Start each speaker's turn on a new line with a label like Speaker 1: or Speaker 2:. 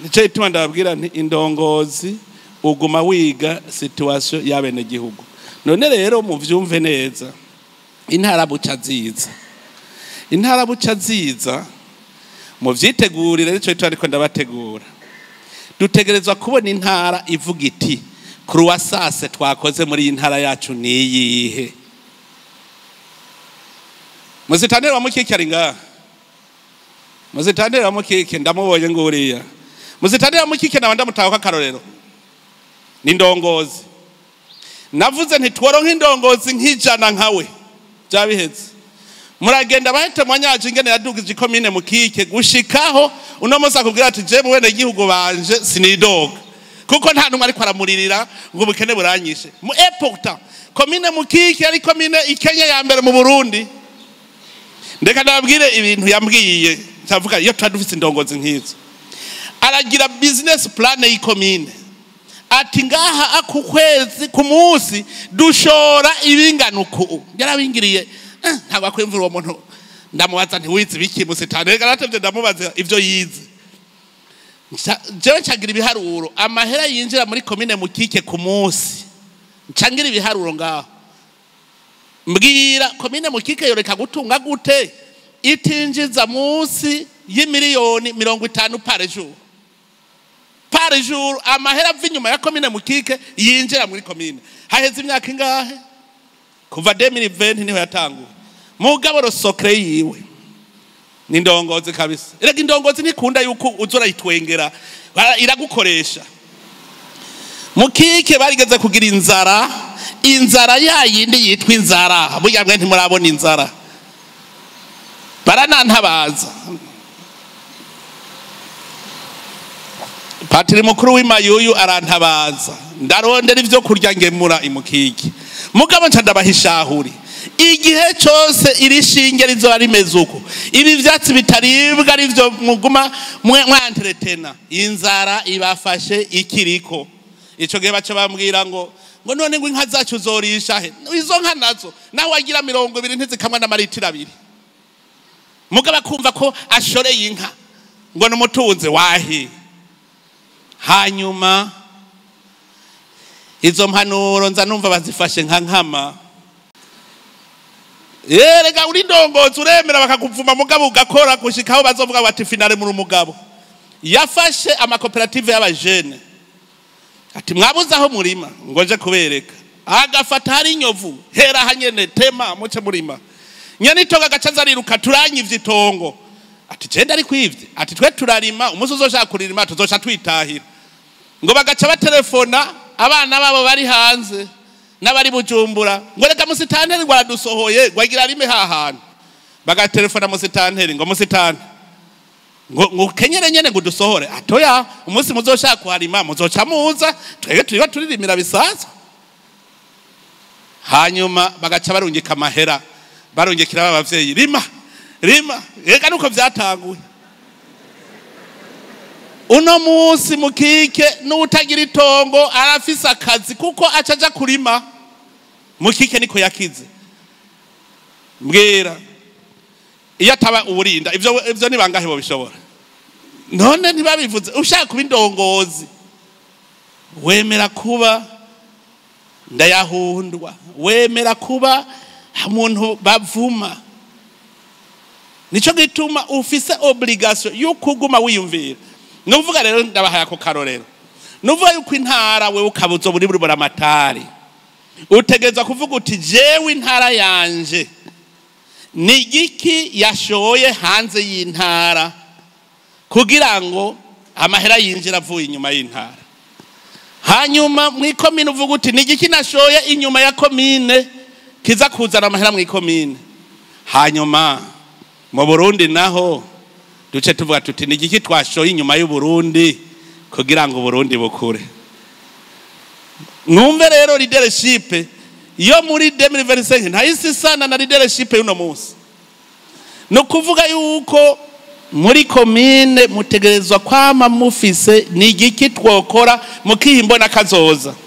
Speaker 1: nico ituma ndababwira nti indongozi uguma wiga situation y'abene gihugu. None rero muvyumve neza, intara buca ziza, intara buca ziza muvyitegurire. Nico ituma ariko ndabategura, dutegerezwa kubona intara ivuga iti croissance twakoze muri intara yacu niyihe. Muzitanira mukike ari ngaha, muzitanira mukike ndamubonye nguriya, muzitanira mukike na ndamutaho akarorero ni indongozi. Navuze nti tworonka indongozi nk'ijana nkawe byabiheze. Muragenda bahete mwanyaje ingene yadugije komine mukike gushikaho uno munsi akubwira ati je mwene gihugu banje sinidoga kuko nta numwe ariko aramuririra ngo bukene buranyishe. Mu pourtant komine mukike ari komine ikenye ya mbere mu Burundi. Ndeka ndababwire ibintu yambwiye, ndavuga iyo twadufise indongozi nk'izo. Aragira business plan y'ikomine ati ngaha aku kwezi ku munsi dushora ibinganuko. Yarabingiriye ntabwo akwimvura uwo muntu. Ndamubaza nti wize biki musitane, garatevye ndamubaza ivyo yize. Jewe ncagira ibiharuro amahera yinjira muri komine mukike ku munsi, ncangira ibiharuro ngaho mbwira komine mukike yoreka gutunga gute itinjiza munsi y'imiriyoni 50 par jour. Amahera ava inyuma ya komine mukike yinjira muri komine. Haheze imyaka ingahe? Kuva 2020 niho yatanguye. Mugabo rosokre yiwe ni indongozi kabisa. Erega indongozi ntikunda yuko uzora yitwengera, iragukoresha. Mukike barigeze kugira inzara yayindi yitwa inzara. Burya mwe ntimurabona inzara, baranantabaza. Patiri mukuru w'imayuyu arantabaza, ndarondera ivyo kurya ngemura imukike. Mugabo nca ndabahishahuri igihe cyose iri shinge rizoba rimeze uko, ibi vyatsi bitaribwa arivyo muguma mwanteretena, inzara ibafashe ikiriko. Ico gihe baca bambwira ngo none ngo inka zacu zorisha he? Izo nka nazo naho wagira 20 ntizikamwa n'amaritiro 2. Mugabo akumva ko ashoreye inka ngo numutunze wahi. Hanyuma izo mpanuro nza numva bazifashe nka nkama. Erega uri ndongozi uremera bakakuvuma mugabo ugakora gushikaho bazovuga bati finale muri umugabo. Yafashe amakoperative y'abajene ati mwabuze aho murima ngo nje kubereka. Agafata hari inyovu hera hanyene tema muce murima. Nyani toga gacaza riruka turanyivye itongo. Ati cenda ari kwivye. Ati twe turarima umuso uzoshaka kuririma tuzoca twitahira. Ngo bagaca batelefona abana babo bari hanze n'abari Bujumbura ngo reka musitanteri gwaradusohoye gwagira rime hahana. Bagatelefona musitanteri ngo musitanteri ngo kenyere nyene ngo dusohore. Atoya umunsi muzoshaka kuharima muzoca muza twege turiba turirimira bisaza. Hanyuma bagaca barungika amahera, barungikira abavyeyi rima ega nuko vyatanguye. Uno munsi mukike n'utagira itongo arafise akazi kuko acaja kurima. Mukike niko yakize. Mbwira iyo ataba uburinda ivyo ni bangahe bo bishobora? None ntibabivuze. Ushaka kuba indongozi wemera kuba ndayahundwa, wemera kuba umuntu bavuma. Nico gituma ufise obligation yo kuguma wiyumvira. Nuvuga rero ndabahaye ko karorero. Nuvuga yuko intara we ukabuzo buri buramatari. Utegeza kuvuga uti jewe intara yanje ni igiki yashoye hanze y'intara kugira ngo amahera yinjira avuye inyuma y'intara. Hanyuma mu komine uvuga uti ni igiki nashoye inyuma ya komine kiza kuzana amahera mu komine. Hanyuma mu Burundi naho duce tuvuga tuti ni igiki twashoye inyuma y'u Burundi kugira ngo Burundi bukure. Numve rero leadership yo muri 2025 ntayisi sana na leadership y'uno munsi. No kuvuga yuko muri komine mutegerezwa kwama mufise ni igiki twokora mukihimbona kazoza.